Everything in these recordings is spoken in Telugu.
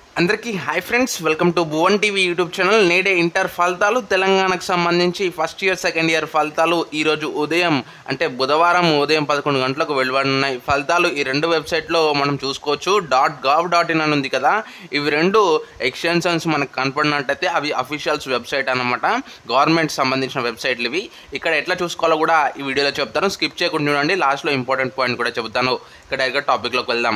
అందరికీ hi friends, welcome to Bhuvan TV YouTube channel. నేడే ఇంటర్ ఫలితాలు తెలంగాణకు సంబంధించి ఫస్ట్ ఇయర్ సెకండ్ ఇయర్ ఫలితాలు ఈరోజు ఉదయం అంటే బుధవారం ఉదయం 11 గంటలకు వెలువడినాయి. ఫలితాలు ఈ రెండు వెబ్సైట్లో మనం చూసుకోవచ్చు. .gov.in అని ఉంది కదా, ఇవి రెండు ఎక్స్టెన్షన్స్ మనకు కనపడినట్టయితే అవి అఫీషియల్స్ వెబ్సైట్ అనమాట. గవర్నమెంట్ సంబంధించిన వెబ్సైట్లు ఇవి. ఇక్కడ ఎట్లా చూసుకోవాలో కూడా ఈ వీడియోలో చెప్తాను, స్కిప్ చేయకుండా చూడండి. లాస్ట్లో ఇంపార్టెంట్ పాయింట్ కూడా చెబుతాను. ఇక్కడ టాపిక్లోకి వెళ్దాం.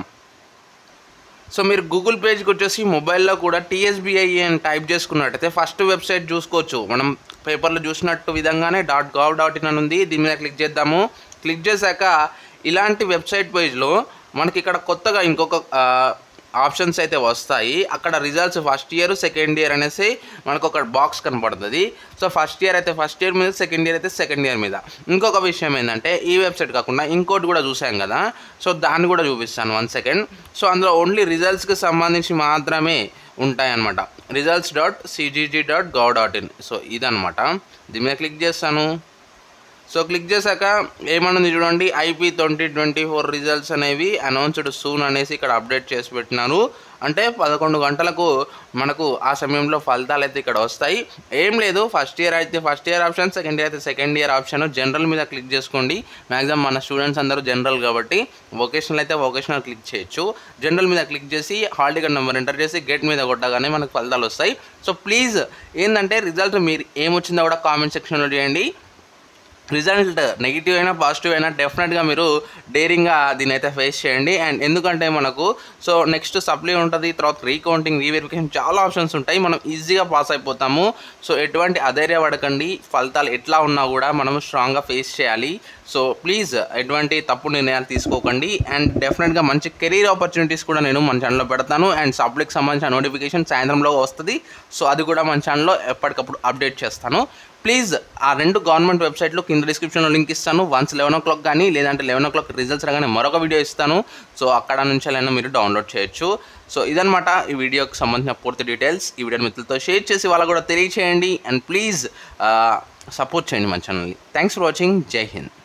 సో మీరు గూగుల్ పేజ్కి వచ్చేసి మొబైల్లో కూడా TSBI అని టైప్ చేసుకున్నట్టయితే ఫస్ట్ వెబ్సైట్ చూసుకోవచ్చు. మనం పేపర్లో చూసినట్టు విధంగానే .gov.in అని ఉంది. దీని మీద క్లిక్ చేద్దాము. క్లిక్ చేశాక ఇలాంటి వెబ్సైట్ పేజ్లో మనకి ఇక్కడ కొత్తగా ఇంకొక ఆప్షన్స్ అయితే వస్తాయి. అక్కడ results first year second year అనేసి మనకు ఒక బాక్స్ కనపడుతుంది. సో ఫస్ట్ ఇయర్ అయితే ఫస్ట్ ఇయర్ మీద, సెకండ్ ఇయర్ అయితే సెకండ్ ఇయర్ మీద. ఇంకొక విషయం ఏంటంటే ఈ వెబ్సైట్ కాకుండా ఇంకోటి కూడా చూసాం కదా, సో దాన్ని కూడా చూపిస్తాను 1 సెకండ్. సో అందులో ఓన్లీ రిజల్ట్స్కి సంబంధించి మాత్రమే ఉంటాయన్నమాట. results.cgg.gov.in. సో ఇదనమాట. దీని మీద క్లిక్ చేస్తాను. సో క్లిక్ చేశాక ఏమనుంది చూడండి, IP 2024 రిజల్ట్స్ అనేవి అనౌన్స్డ్ సూన్ అనేసి ఇక్కడ అప్డేట్ చేసి పెట్టినారు. అంటే 11 గంటలకు మనకు ఆ సమయంలో ఫలితాలు అయితే ఇక్కడ వస్తాయి. ఏం లేదు, ఫస్ట్ ఇయర్ అయితే first year option, second year అయితే సెకండ్ ఇయర్ ఆప్షన్. జనరల్ మీద క్లిక్ చేసుకోండి. మ్యాక్సిమం మన స్టూడెంట్స్ అందరూ జనరల్ కాబట్టి, వొకేషనల్ అయితే వొకేషనల్ క్లిక్ చేయొచ్చు. జనరల్ మీద క్లిక్ చేసి హాల్ టికెట్ నెంబర్ ఎంటర్ చేసి గేట్ మీద కొట్టగానే మనకు ఫలితాలు వస్తాయి. సో ప్లీజ్ ఏంటంటే రిజల్ట్ మీరు ఏమొచ్చిందో కూడా కామెంట్ సెక్షన్లో చేయండి. రిజల్ట్ నెగిటివ్ అయినా పాజిటివ్ అయినా డెఫినెట్గా మీరు డేరింగ్గా దీని అయితే ఫేస్ చేయండి. అండ్ ఎందుకంటే మనకు సో నెక్స్ట్ సప్లై ఉంటుంది, తర్వాత రీకౌంటింగ్, రీవెరిఫికేషన్, చాలా ఆప్షన్స్ ఉంటాయి. మనం ఈజీగా పాస్ అయిపోతాము. సో ఎటువంటి అధైర్య పడకండి. ఫలితాలు ఎట్లా ఉన్నా కూడా మనం స్ట్రాంగ్గా ఫేస్ చేయాలి. సో ప్లీజ్ ఎటువంటి తప్పు నిర్ణయాలు తీసుకోకండి. అండ్ డెఫినెట్గా మంచి కెరీర్ ఆపర్చునిటీస్ కూడా నేను మన ఛానల్లో పెడతాను. అండ్ సప్లీకి సంబంధించిన నోటిఫికేషన్ సాయంత్రంలో వస్తుంది. సో అది కూడా మన ఛానల్లో ఎప్పటికప్పుడు అప్డేట్ చేస్తాను. ప్లీజ్ ఆ రెండు గవర్నమెంట్ వెబ్సైట్లో కింద డిస్క్రిప్షన్లో లింక్ ఇస్తాను. వన్స్ 11 o'clock కానీ లేదంటే 11 o'clock రిజల్ట్స్ రాగానే మరొక వీడియో ఇస్తాను. సో అక్కడ నుంచి అయినా మీరు డౌన్లోడ్ చేయొచ్చు. సో ఇదనమాట ఈ వీడియోకి సంబంధించిన పూర్తి డీటెయిల్స్. ఈ వీడియో మిత్రులతో షేర్ చేసి వాళ్ళకు కూడా తెలియచేయండి. అండ్ ప్లీజ్ సపోర్ట్ చేయండి మన ఛానల్ని. Thanks for watching. జై హింద్.